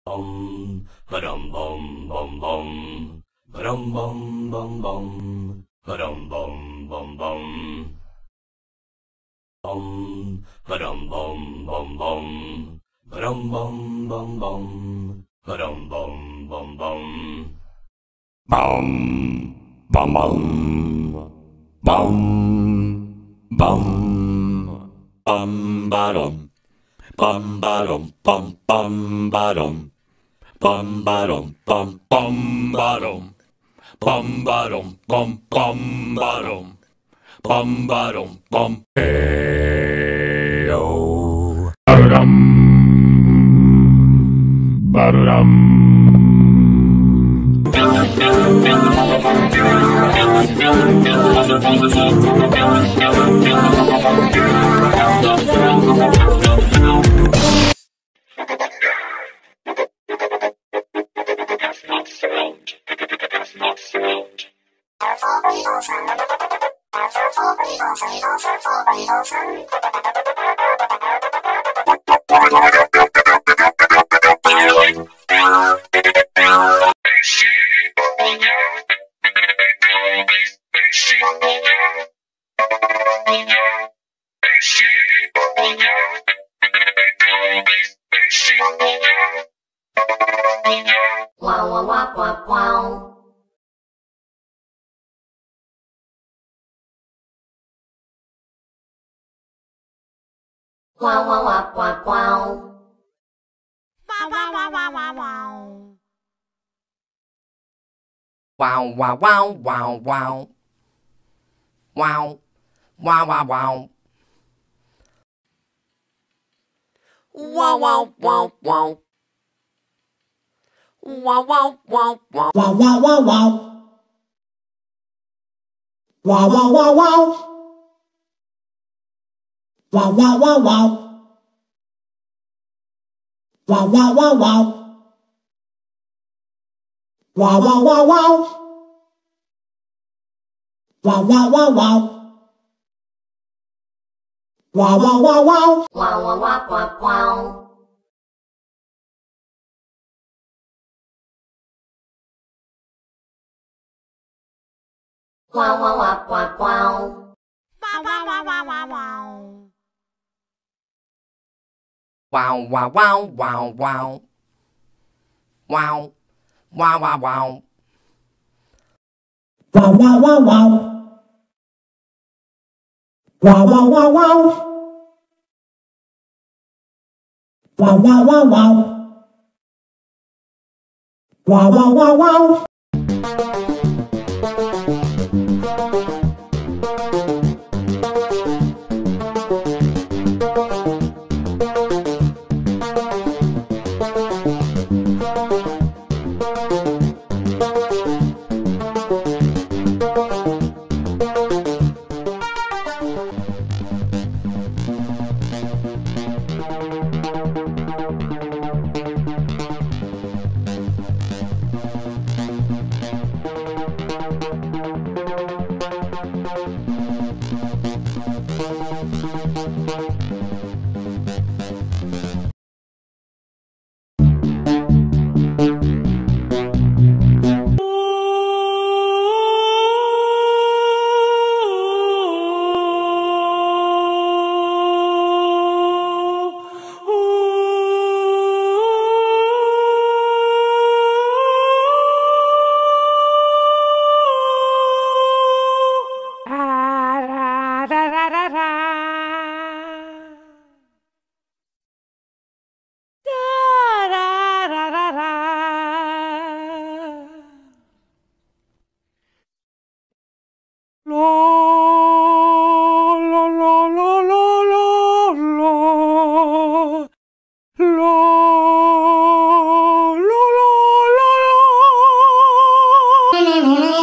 Bum, ba-dum, bum, bum, bum. Ba-dum, bum, bum, bum. Ba-dum, bum, bum, bum. Bum, ba-dum, bum, bum, bum. Ba-dum, bum, bum, bum. Ba-dum, bum, bum, bum. Bum, bum, bum, bum, bum, bum, ba-dum, bum, ba-dum, bum, bum, ba-dum, bum, ba-dum, bum, bum, ba-dum, bum, ba-dum, bum, bum, ba-dum, bum, ba-dum, bum. Hey-o. Ba-dum, ba-dum. Wow, wow, wow, wow, wow. Wow, wow, wow, wow, wow. Wow, wow, wow, wow, wow, wow. Wow, wow, wow, wow, wow. Wow, wow, wow, wow. Wow, wow, wow, wow. Wow, wow, wow, wow. Wow, wow, wow, wow. Wow, wow, wow, wow. Wow, wow, wow, wow. Wow, wow, wow, wow. Wow, wow, wow, wow. Wow, wow, wow, wow. Wow, wow, wow, wow. Wow, wow, wow, wow, wow. Wow, wow, wow, wow, wow. Wow, wow, wow, wow, wow, wow. Wow, wow, wow, wow, wow. Wow, wow, wow, wow. Wow, wow, wow, wow. Wow, wow, wow, wow. Wow, wow, wow, wow. Wow, wow, wow, wow. Da, da, da, da, da. Da, da, da, da, da. Lo, lo, lo, lo, lo, lo, lo. Lo, lo, lo, lo, lo.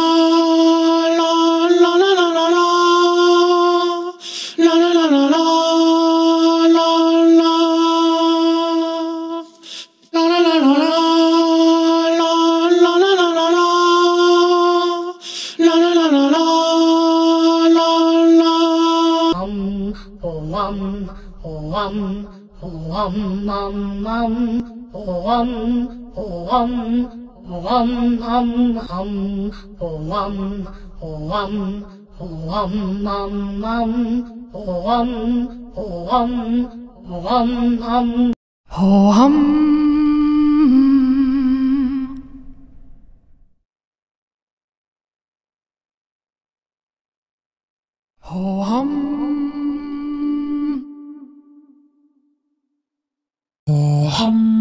Hum, hum, hum, hum, hum, hum, hum, hum.